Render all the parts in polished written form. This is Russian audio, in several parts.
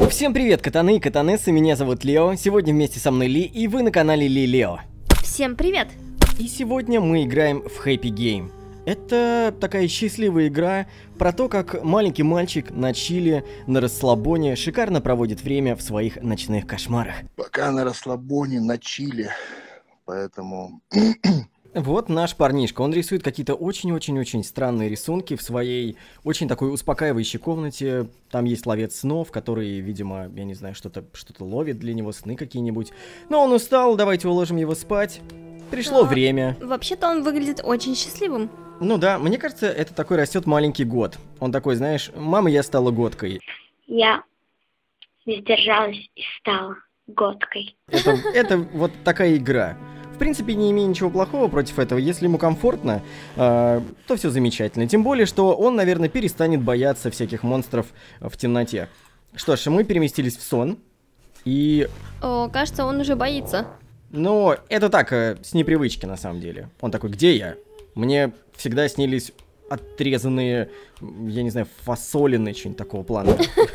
Всем привет, катаны и катанессы, меня зовут Лео, сегодня вместе со мной Ли, и вы на канале Ли Лео. Всем привет! И сегодня мы играем в Happy Game. Это такая счастливая игра про то, как маленький мальчик на чиле, на расслабоне шикарно проводит время в своих ночных кошмарах. Пока на расслабоне, на чиле, поэтому... Вот наш парнишка, он рисует какие-то очень-очень-очень странные рисунки в своей очень такой успокаивающей комнате. Там есть ловец снов, который, видимо, я не знаю, что-то ловит для него, сны какие-нибудь. Но он устал, давайте уложим его спать. Пришло время. Вообще-то он выглядит очень счастливым. Ну да, мне кажется, это такой растет маленький год. Он такой, знаешь, мама, я стала годкой. Я не сдержалась и стала годкой. Это вот такая игра. В принципе, не имея ничего плохого против этого, если ему комфортно, то все замечательно. Тем более, что он, наверное, перестанет бояться всяких монстров в темноте. Что ж, мы переместились в сон, и... О, кажется, он уже боится. Ну, это так, с непривычки, на самом деле. Он такой, где я? Мне всегда снились отрезанные, я не знаю, фасолины, что-нибудь такого плана.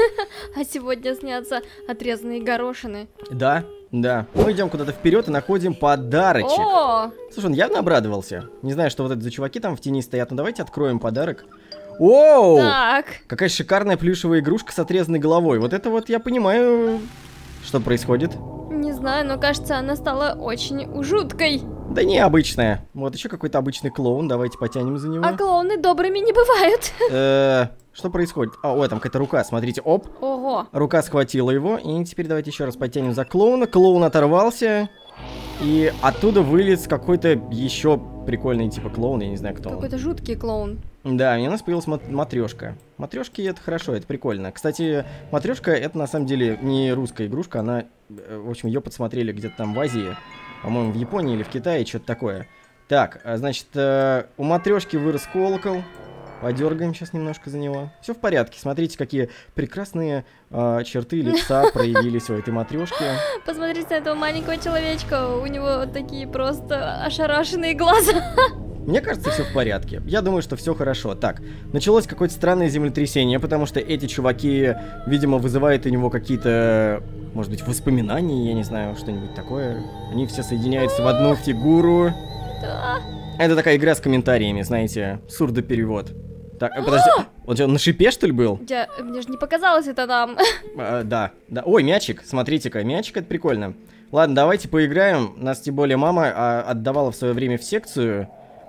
А сегодня снятся отрезанные горошины. Да. Мы идем куда-то вперед и находим подарочек. О! Слушай, он явно обрадовался. Не знаю, что вот это за чуваки там в тени стоят, но давайте откроем подарок. Оу! Так. Какая шикарная плюшевая игрушка с отрезанной головой. Вот это вот я понимаю, что происходит. Не знаю, но кажется, она стала очень жуткой. Да не, обычная. Вот еще какой-то обычный клоун, давайте потянем за него. А клоуны добрыми не бывают. Что происходит? Ой, там какая-то рука, смотрите, оп. Ого. Рука схватила его, и теперь давайте еще раз потянем за клоуна. Клоун оторвался, и оттуда вылез какой-то еще прикольный типа клоун, я не знаю, кто он. Какой-то жуткий клоун. Да, и у нас появилась матрешка. Матрешки это хорошо, это прикольно. Кстати, матрешка это на самом деле не русская игрушка, она, в общем, ее подсмотрели где-то там в Азии, по-моему, в Японии или в Китае, что-то такое. Так, значит, у матрешки вырос колокол. Подергаем сейчас немножко за него. Все в порядке. Смотрите, какие прекрасные черты лица проявились у этой матрешки. Посмотрите на этого маленького человечка. У него такие просто ошарашенные глаза. Мне кажется, все в порядке. Я думаю, что все хорошо. Так, началось какое-то странное землетрясение, потому что эти чуваки, видимо, вызывают у него какие-то, может быть, воспоминания, я не знаю, что-нибудь такое. Они все соединяются в одну фигуру. Да. Это такая игра с комментариями, знаете, сурдоперевод. Так, подожди, он что, на шипе, что ли, был? Мне же не показалось это нам. Да. Ой, мячик, смотрите-ка, мячик, это прикольно. Ладно, давайте поиграем. Нас, тем более, мама отдавала в свое время в секцию.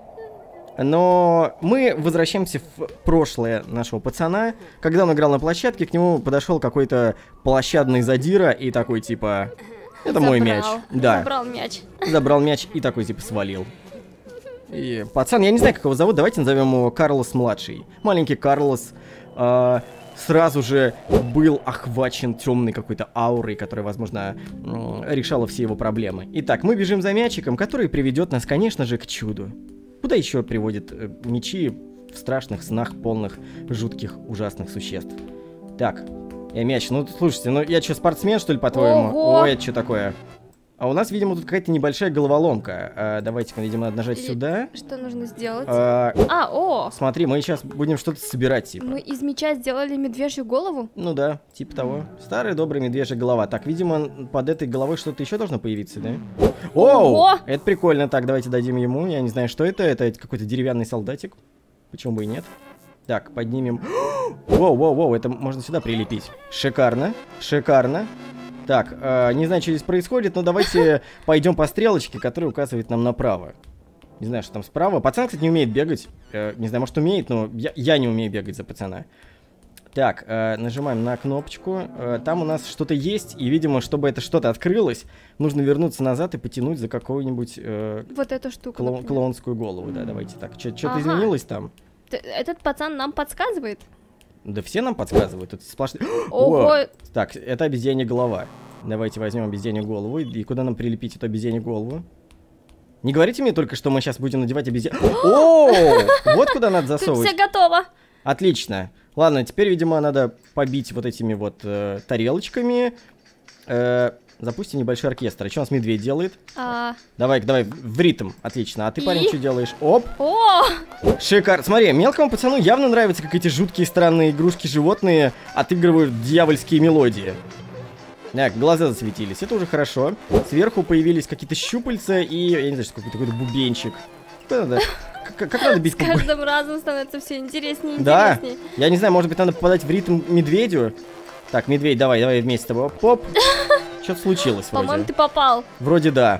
Но мы возвращаемся в прошлое нашего пацана. Когда он играл на площадке, к нему подошел какой-то площадный задира и такой, типа, это мой мяч. Да. Забрал мяч и такой, типа, свалил. И пацан, я не знаю, как его зовут, давайте назовем его Карлос-младший. Маленький Карлос сразу же был охвачен темной какой-то аурой, которая, возможно, решала все его проблемы. Итак, мы бежим за мячиком, который приведет нас, конечно же, к чуду. Куда еще приводят мячи в страшных снах, полных жутких, ужасных существ? Так, мяч, ну слушайте, ну я что, спортсмен, что ли, по-твоему? Ой, это что такое? А у нас, видимо, тут какая-то небольшая головоломка. Давайте-ка, видимо, надо нажать сюда. Что нужно сделать? О! Смотри, мы сейчас будем что-то собирать, типа. Мы из мяча сделали медвежью голову? Ну да, типа того. Старая добрая медвежья голова. Так, видимо, под этой головой что-то еще должно появиться, да? Оу! Это прикольно. Так, давайте дадим ему. Я не знаю, что это. Это какой-то деревянный солдатик. Почему бы и нет? Так, поднимем. Воу, это можно сюда прилепить. Шикарно. Так, не знаю, что здесь происходит, но давайте пойдем по стрелочке, которая указывает нам направо. Не знаю, что там справа. Пацан, кстати, не умеет бегать. Не знаю, может, умеет, но я не умею бегать за пацана. Так, нажимаем на кнопочку. Там у нас что-то есть, и, видимо, чтобы это что-то открылось, нужно вернуться назад и потянуть за какую-нибудь вот эту штуку, клоунскую голову. Да, давайте так. Что-то изменилось там? Этот пацан нам подсказывает? Да все нам подсказывают, это сплошные... Ого! Так, это обезьянья голова. Давайте возьмем обезьянью голову. И куда нам прилепить эту обезьянью голову? Не говорите мне только, что мы сейчас будем надевать обезьяну... О! Вот куда надо засовывать. Все готово. Отлично. Ладно, теперь, видимо, надо побить вот этими вот тарелочками. Запустим небольшой оркестр. А что у нас медведь делает? А, Давай, в ритм. Отлично. А ты, парень, И? что делаешь? Оп! О! Шикарно. Смотри, мелкому пацану явно нравится, как эти жуткие странные игрушки-животные отыгрывают дьявольские мелодии. Так, глаза засветились. Это уже хорошо. Сверху появились какие-то щупальца и, я не знаю, что какой-то бубенчик. Как надо бить С каждым разом становится все интереснее и Да. интереснее. Я не знаю, может быть, надо попадать в ритм медведю. Так, медведь, давай вместе с тобой. Поп. Что-то случилось По-моему, вроде. ты попал. Вроде да.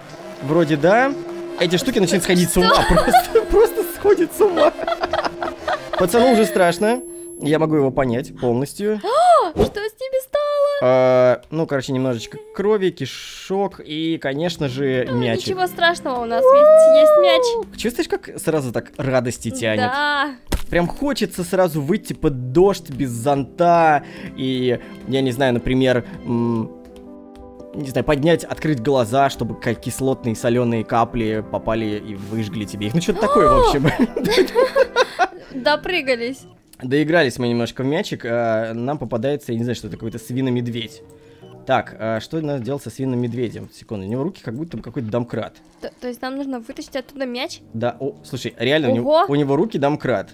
Эти штуки начинают сходить с ума. Просто сходит с ума. Пацану уже страшно. Я могу его понять полностью. Что с ними стало? Ну, короче, немножечко крови, кишок и, конечно же, мячик. Ничего страшного, у нас ведь есть мяч. Чувствуешь, как сразу так радости тянет? Да. Прям хочется сразу выйти под дождь без зонта и, я не знаю, например, не знаю, открыть глаза, чтобы кислотные соленые капли попали и выжгли тебе их. Ну, что-то такое, в общем. Допрыгались. Доигрались мы немножко в мячик, нам попадается, я не знаю, что это, какой-то свино-медведь. Так, что надо делать со свиным медведем? Секунду, у него руки как будто какой-то домкрат. То есть нам нужно вытащить оттуда мяч? Да, слушай, реально, Ого! у него руки домкрат.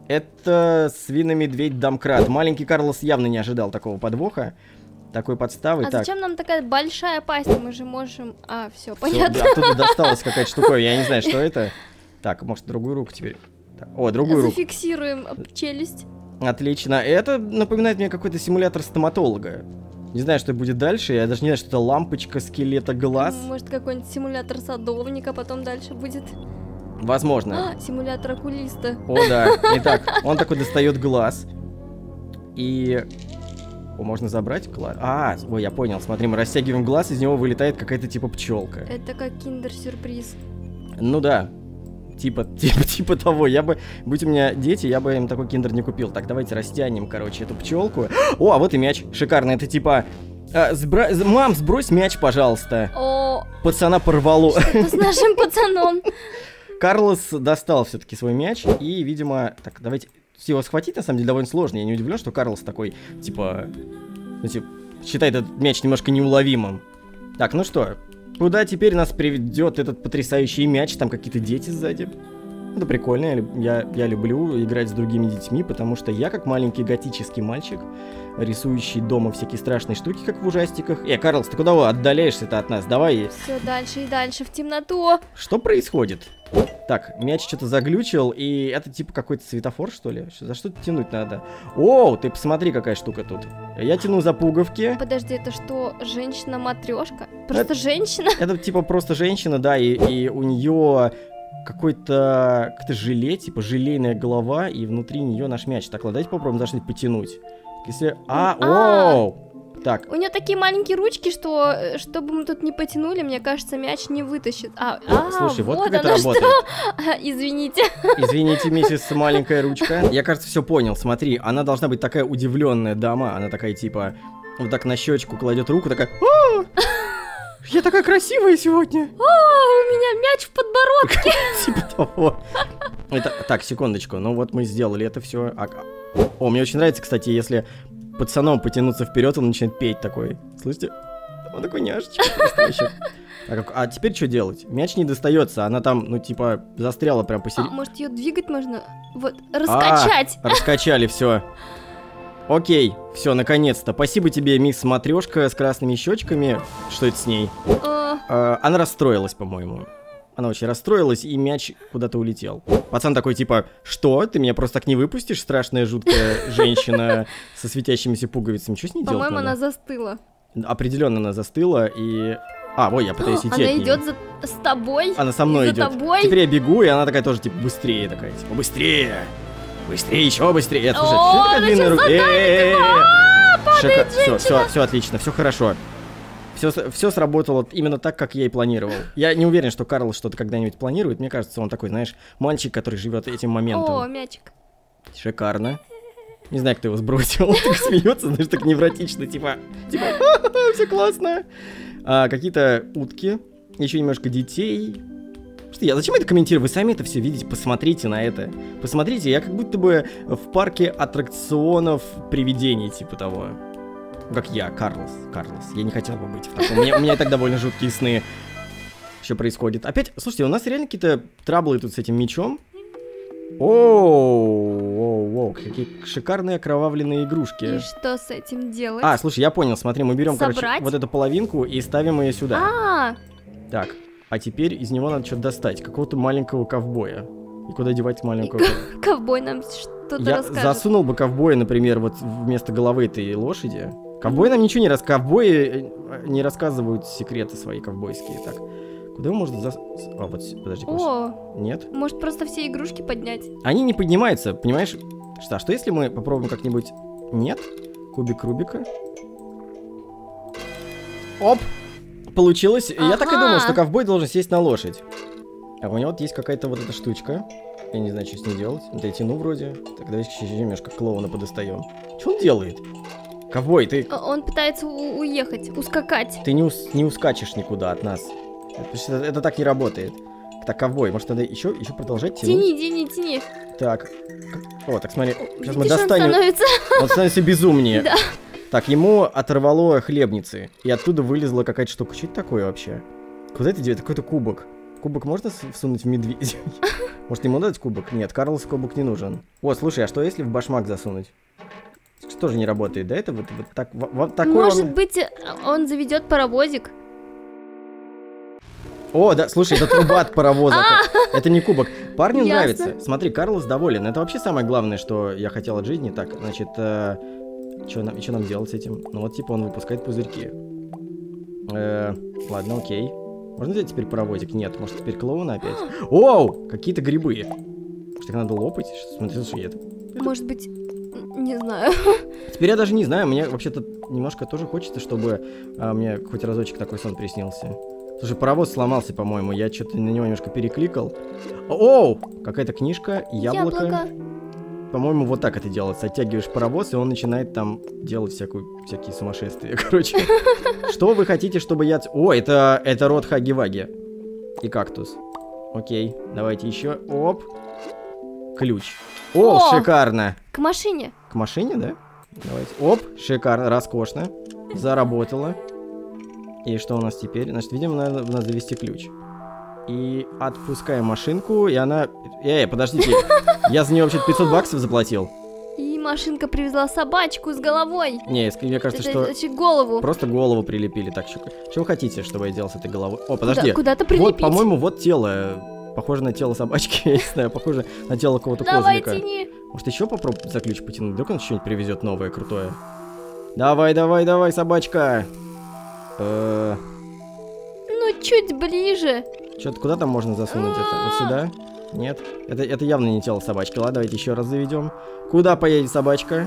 Это свино-медведь домкрат. Маленький Карлос явно не ожидал такого подвоха, такой подставы. А Так, зачем нам такая большая пасть? Мы же можем... А, все, всё, понятно. да, оттуда досталась какая-то штука, я не знаю, что это. Так, может, другую руку теперь. Так, о, другую руку. Зафиксируем челюсть. Отлично. Это напоминает мне какой-то симулятор стоматолога. Не знаю, что будет дальше. Я даже не знаю, что это лампочка, скелета, глаз. Может, какой-нибудь симулятор садовника потом дальше будет. Возможно. Симулятор окулиста. О, да. Итак, он такой достает глаз. И... О, можно забрать глаз? Ой, я понял. Смотри, мы растягиваем глаз, из него вылетает какая-то типа пчелка. Это как киндер-сюрприз. Ну да. Типа того. Будь у меня дети, я бы им такой киндер не купил. Так, давайте растянем, короче, эту пчелку. О, а вот и мяч. Шикарно. Это типа... Мам, сбрось мяч, пожалуйста. О, Пацана порвало. что с нашим пацаном? Карлос достал все-таки свой мяч. И, видимо... Так, давайте... Его схватить, на самом деле, довольно сложно. Я не удивлен, что Карлос такой, типа... считает этот мяч немножко неуловимым. Так, ну что... Куда теперь нас приведет этот потрясающий мяч? Там какие-то дети сзади. Это прикольно, я люблю играть с другими детьми, потому что я, как маленький готический мальчик, рисующий дома всякие страшные штуки, как в ужастиках. Карлос, ты куда отдаляешься-то от нас? Давай. Все дальше и дальше в темноту. Что происходит? Так, мяч что-то заглючил, и это типа какой-то светофор, что ли? За что тянуть надо? О, ты посмотри, какая штука тут. Я тяну за пуговки. Подожди, это что, женщина-матрешка? Просто женщина? Это типа просто женщина, да, и у нее какой-то желе, типа желейная голова, и внутри нее наш мяч. Так, ладно, давайте попробуем за что-нибудь потянуть. Если... Оу! Так. У нее такие маленькие ручки, что чтобы мы тут не потянули, мне кажется, мяч не вытащит. Слушай, вот как это оно работает. что. Извините. Извините, миссис маленькая ручка. Я, кажется, все понял. Смотри, она должна быть такая удивленная дама. Она такая, типа, вот так на щечку кладет руку, такая... Я такая красивая сегодня. У меня мяч в подбородке. Типа того. Так, секундочку. Ну вот мы сделали это все. О, мне очень нравится, кстати, если пацаном потянуться вперед, он начинает петь такой. Слышите? Он такой няшечка. А теперь что делать? Мяч не достается, она там, ну, типа, застряла прям посередине. Может, ее двигать можно? Вот, раскачать. Раскачали, все. Окей, все, наконец-то. Спасибо тебе, мисс Матрешка с красными щечками. Что это с ней? Она расстроилась, по-моему. Она очень расстроилась, и мяч куда-то улетел. Пацан такой, типа, что? Ты меня просто так не выпустишь, страшная, жуткая женщина со светящимися пуговицами? Что с ней делать? По-моему, она застыла. Определенно она застыла, и... Ой, я пытаюсь идти. Она идет с тобой. Она со мной идет. Теперь я бегу, и она такая тоже, типа, быстрее такая, типа, быстрее! Быстрее, еще быстрее! Все отлично, все хорошо. Все сработало именно так, как я и планировал. Я не уверен, что Карл что-то когда-нибудь планирует. Мне кажется, он такой, знаешь, мальчик, который живет этим моментом. О, мячик. Шикарно. Не знаю, кто его сбросил. Он так смеется, знаешь, так невротично, типа, все классно. Какие-то утки, еще немножко детей. Зачем это комментирую? Вы сами это все видите, посмотрите на это. Посмотрите, я как будто бы в парке аттракционов привидений, типа того. Как я, Карлос. Я не хотел бы быть в таком. У меня и так довольно жуткие сны. Что происходит? Опять, слушайте, у нас реально какие-то траблы тут с этим мечом. Оу, какие шикарные окровавленные игрушки. И что с этим делать? А, слушай, я понял, смотри, мы берем, короче, Собрать? вот эту половинку и ставим ее сюда. А, Так, а теперь из него надо что-то достать, какого-то маленького ковбоя. И куда девать маленького ковбоя? ковбой нам что-то Я расскажет. засунул бы ковбоя, например, вот вместо головы этой лошади. Ковбой нам ничего не рассказывает. Ковбои не рассказывают секреты свои ковбойские. Так, куда его можно А, вот, подожди, О, нет? может просто все игрушки поднять? Они не поднимаются, понимаешь? Что если мы попробуем как-нибудь... Нет? Кубик Рубика. Оп! Получилось. Я так и думал, Ага. что ковбой должен сесть на лошадь. А у него вот есть какая-то вот эта штучка. Я не знаю, что с ней делать. Вот я тяну вроде. Так, давай еще немножко клоуна подостаем. Что он делает? Ковбой, ты Он пытается уехать, ускакать. не ускачешь никуда от нас. Это так не работает. Так, ковбой, может надо еще продолжать тянуть? Тяни. Так. О, так смотри. Сейчас мы Видишь, он достанем. становится... Он становится безумнее. Да. Так, ему оторвало хлебницы. И оттуда вылезла какая-то штука. Что это такое вообще? Куда это делать? Какой-то кубок. Кубок можно всунуть в медведя? Может, ему дать кубок? Нет, Карлосу кубок не нужен. О, слушай, а что если в башмак засунуть? Что тоже не работает, да? Это вот так, вот такой Может он... быть, он заведет паровозик? О, да, слушай, это труба от паровоза. Это не кубок. Парню Ясно. нравится. Смотри, Карлос доволен. Это вообще самое главное, что я хотел от жизни. Так, значит, что нам делать с этим? Ну вот, типа, он выпускает пузырьки. Ладно, окей. Можно взять теперь паровозик? Нет, может, теперь клоуна опять? Оу, какие-то грибы. Может, их надо лопать? Смотри, слушай, это... Может быть, не знаю. Теперь я даже не знаю, мне вообще-то немножко тоже хочется, чтобы мне хоть разочек такой сон приснился. Слушай, паровоз сломался, по-моему, я что-то на него немножко перекликал. Оу, какая-то книжка, яблоко. По-моему, вот так это делается. Оттягиваешь паровоз, и он начинает там делать всякие сумасшествия. Короче, что вы хотите, чтобы я... О, это рот Хаги-Ваги. И кактус. Окей, давайте еще. Оп. Ключ. О, шикарно. К машине. К машине, да? Давайте. Оп, шикарно, роскошно. Заработало. И что у нас теперь? Значит, видимо, надо завести ключ. И отпускаем машинку, и она... подождите. Я за нее вообще 500 баксов заплатил. И машинка привезла собачку с головой. Не, мне кажется, что... Значит, голову. Просто голову прилепили. Так, что вы хотите, чтобы я делал с этой головой? О, подожди. Куда-то прилепить. Вот, по-моему, вот тело. Похоже на тело собачки, я не знаю, похоже на тело какого-то Давай, козлика. тяни. Может, еще попробовать за ключ потянуть? Вдруг он что-нибудь привезет новое, крутое. Давай, собачка. Ну, чуть ближе. Что-то куда там можно засунуть это? Вот сюда? Нет? Это явно не тело собачки. Ладно, давайте еще раз заведем. Куда поедет собачка?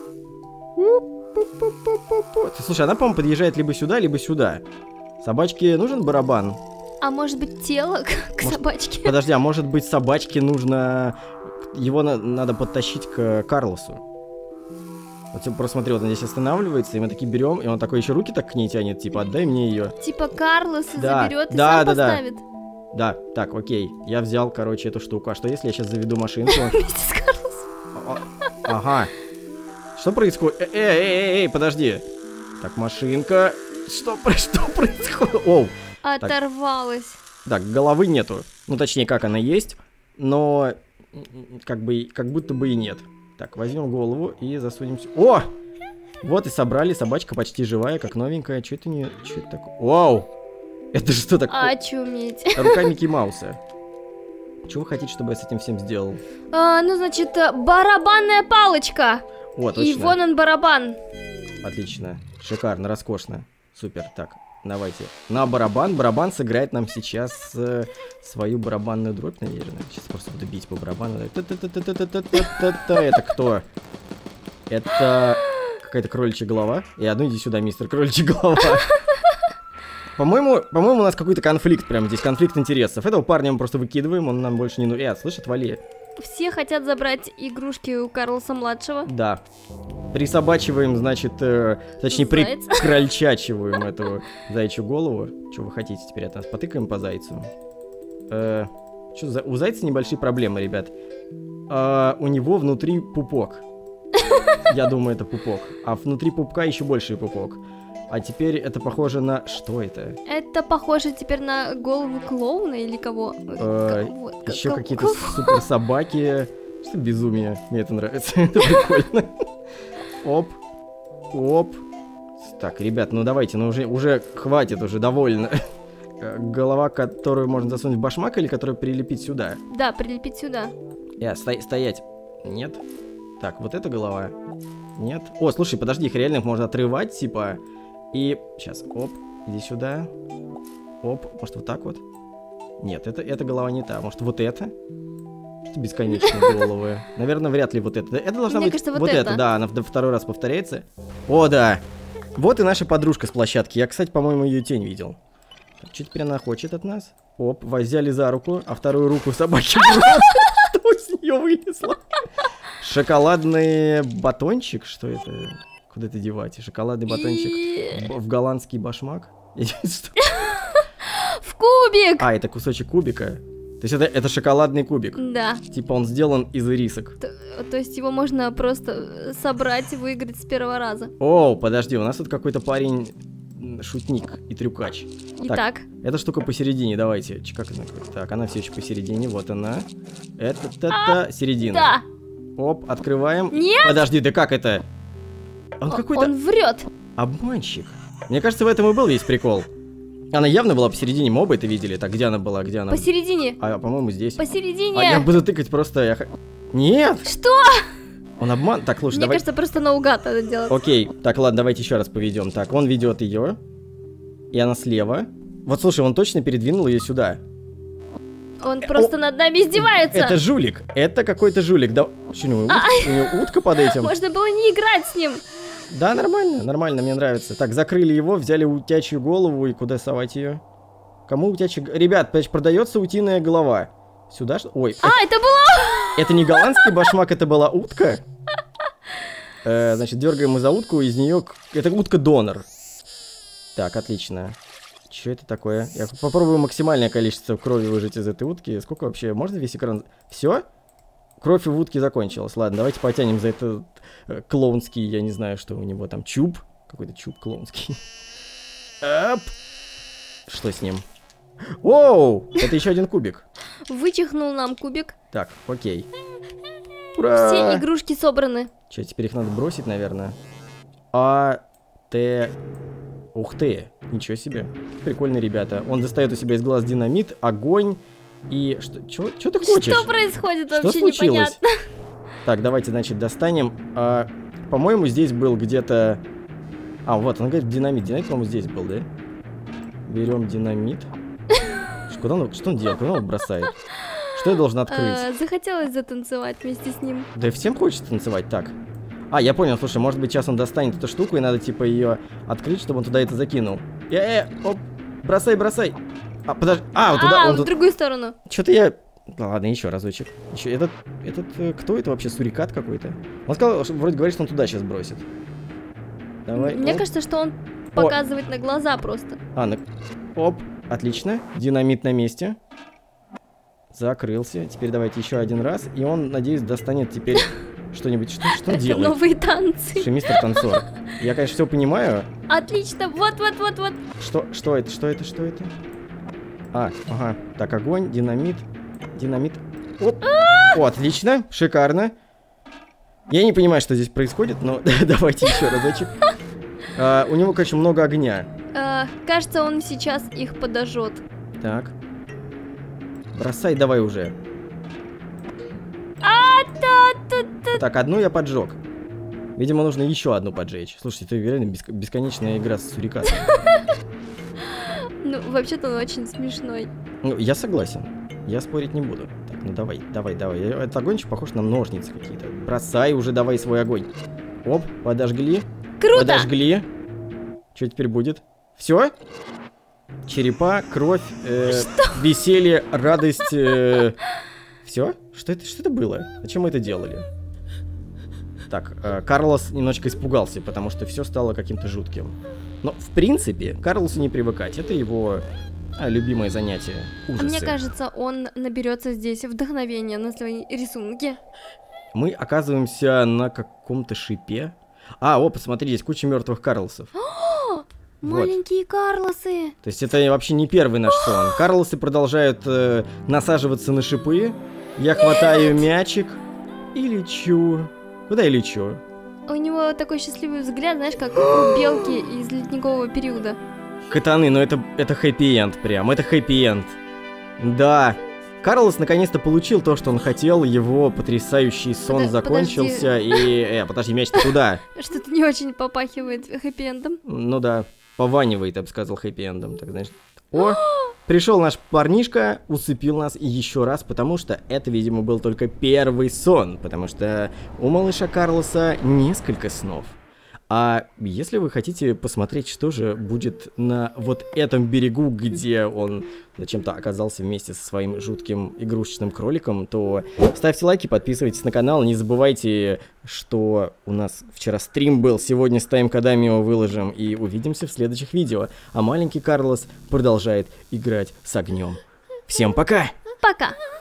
Слушай, она, по-моему, подъезжает либо сюда. Собачке нужен барабан? А может быть, тело к собачке? Подожди, а может быть, собачке нужно... Его надо подтащить к Карлосу. Вот я просто смотри, вот он здесь останавливается, и мы такие берем, и он такой еще руки так к ней тянет, типа, отдай мне ее. Типа Карлос Да, заберет и да, сам да, да. поставит. Да, так, окей, я взял, короче, эту штуку. А что если я сейчас заведу машинку? Вместе с Карлосом. Ага. Что происходит? Эй, подожди. Так, машинка. Что происходит? Оу. Оторвалась. Так, головы нету. Ну, точнее, как она есть, но как будто бы и нет. Так, возьмем голову и засунем... О! Вот и собрали, собачка почти живая, как новенькая. Что это не... Что это такое? Вау! Это что такое? Очуметь. Рука Микки Мауса. Что вы хотите, чтобы я с этим всем сделал? Ну, значит, барабанная палочка. Вот, точно. И вон он барабан. Отлично. Шикарно, роскошно. Супер. Так, давайте. На барабан. Барабан сыграет нам сейчас свою барабанную дробь, наверное. Сейчас просто буду бить по барабану. Это кто? Это какая-то кроличья голова. И одну иди сюда, мистер кроличья голова. По-моему, у нас какой-то конфликт прямо здесь, конфликт интересов. Этого парня мы просто выкидываем, он нам больше не нужен. Слышь, отвали. Все хотят забрать игрушки у Карлоса-младшего. Да. Присобачиваем, значит, точнее, прикрольчачиваем эту заячью голову. Что вы хотите теперь от нас? Потыкаем по зайцу. У зайца небольшие проблемы, ребят. У него внутри пупок. Я думаю, это пупок. А внутри пупка еще больше пупок. А теперь это похоже на... Что это? Это похоже теперь на голову клоуна или кого? Еще какие-то супер собаки. Что безумие. Мне это нравится. Это прикольно. Оп. Оп. Так, ребят, ну давайте, ну уже хватит, уже довольно. Голова, которую можно засунуть в башмак или которую прилепить сюда? Да, прилепить сюда. Стоять. Нет. Так, вот эта голова. Нет. О, слушай, подожди, их реально можно отрывать, типа. И сейчас, оп, иди сюда. Оп, может вот так вот? Нет, эта голова не та. Может вот это? Что бесконечные головы. Наверное, вряд ли вот это. Это должна быть кажется, вот это, да, она второй раз повторяется. О, да. Вот и наша подружка с площадки. Я, кстати, по-моему, ее тень видел. Что теперь она хочет от нас? Оп, взяли за руку, а вторую руку собаки что с нее вылезло? Шоколадный батончик? Что это? Куда это девать? Шоколадный батончик в голландский башмак? В кубик! А, это кусочек кубика. То есть это шоколадный кубик? Да. Типа он сделан из ирисок. То есть его можно просто собрать и выиграть с первого раза. О, подожди, у нас тут какой-то парень шутник и трюкач. Итак. Эта штука посередине, давайте. Как она? Так, она все еще посередине, вот она. Это середина. Да. Оп, открываем. Нет! Подожди, да как это? Он какой-то... Он врет. Обманщик. Мне кажется, в этом и был весь прикол. Она явно была посередине, мы оба это видели. Так, где она была, где она? Посередине. А, по-моему, здесь. Посередине. А я буду тыкать просто... Нет! Что? Он обман... Так, слушай, Мне давай... кажется, просто наугад надо делать. Окей, так, ладно, давайте еще раз поведем. Так, он ведет ее, и она слева. Вот, слушай, он точно передвинул ее сюда. Он просто над нами издевается. Это жулик, это какой-то жулик. Да... Что, у него утка под этим? Можно было не играть с ним. Да, нормально, нормально, мне нравится. Так, закрыли его, взяли утячью голову и куда совать ее? Кому утячья... Ребят, продается утиная голова. Сюда что? Ой. Это была... Это не голландский башмак, это была утка? Значит, дергаем за утку, из нее... Это утка-донор. Так, отлично. Что это такое? Я попробую максимальное количество крови выжать из этой утки. Сколько вообще? Можно весь экран... Все? Кровь в утке закончилась. Ладно, давайте потянем за этот клоунский, я не знаю, что у него там, чуб. Какой-то чуб клоунский. Оп. Что с ним? Оу! Это еще один кубик. Вычихнул нам кубик. Так, окей. Ура! Все игрушки собраны. Че, теперь их надо бросить, наверное? Ух ты, ничего себе. Прикольные ребята. Он достает у себя из глаз динамит, огонь и... Что ты хочешь? Что происходит? Что Вообще случилось? непонятно. Так, давайте, значит, достанем. По-моему, здесь был где-то... А, вот, он говорит динамит. Динамит, по-моему, здесь был, да? Берем динамит. Что он делает? Куда он его бросает? Что я должен открыть? Захотелось затанцевать вместе с ним. Да и всем хочется танцевать так. А, я понял, слушай, может быть, сейчас он достанет эту штуку, и надо, типа, ее открыть, чтобы он туда это закинул. Оп, бросай. Подожди, вот туда, в другую сторону. Что-то я... Ладно, еще разочек. Этот, кто это вообще, сурикат какой-то? Он сказал, вроде говорит, что он туда сейчас бросит. Давай. Мне кажется, что он показывает на глаза просто. Оп, отлично, динамит на месте. Закрылся. Теперь давайте еще один раз, и он, надеюсь, достанет теперь... Что-нибудь, что он делает? Новые танцы. Слушай, мистер танцор, я, конечно, все понимаю. Отлично, вот. Что это? Ага. Так, огонь, динамит. Оп. О, отлично, шикарно. Я не понимаю, что здесь происходит, но давайте еще разочек. У него, короче, много огня. Кажется, он сейчас их подожжет. Так. Бросай давай уже. Так, одну я поджег. Видимо, нужно еще одну поджечь. Слушайте, это реально бесконечная игра с сурикатом. Ну, вообще-то он очень смешной. Ну, я согласен. Я спорить не буду. Так, ну давай. Этот огончик похож на ножницы какие-то. Бросай уже давай свой огонь. Оп, подожгли. Круто! Подожгли. Что теперь будет? Все? Черепа, кровь, веселье, радость. Все? Что это было? Зачем мы это делали? Так, Карлос немножечко испугался, потому что все стало каким-то жутким. Но, в принципе, Карлосу не привыкать. Это его любимое занятие. Ужасы. Мне кажется, он наберется здесь вдохновения на свои рисунки. мы оказываемся на каком-то шипе. О, посмотри, здесь куча мертвых Карлосов. Вот. Маленькие Карлосы. То есть это вообще не первый наш сон. Карлосы продолжают насаживаться на шипы. Я хватаю мячик и лечу. Куда я лечу? У него такой счастливый взгляд, знаешь, как у белки из ледникового периода. Катаны, но это хэппи-энд прям, это хэппи-энд. Да, Карлос наконец-то получил то, что он хотел, его потрясающий сон закончился, и... подожди, мяч-то куда? Что-то не очень попахивает хэппи-эндом. Ну да, пованивает, я бы сказал, хэппи-эндом, так знаешь. О, пришел наш парнишка, усыпил нас еще раз, потому что это, видимо, был только первый сон, потому что у малыша Карлоса несколько снов. А если вы хотите посмотреть, что же будет на вот этом берегу, где он зачем-то оказался вместе со своим жутким игрушечным кроликом, то ставьте лайки, подписывайтесь на канал, не забывайте, что у нас вчера стрим был, сегодня с тайм-кодами его выложим, и увидимся в следующих видео. А маленький Карлос продолжает играть с огнем. Всем пока! Пока!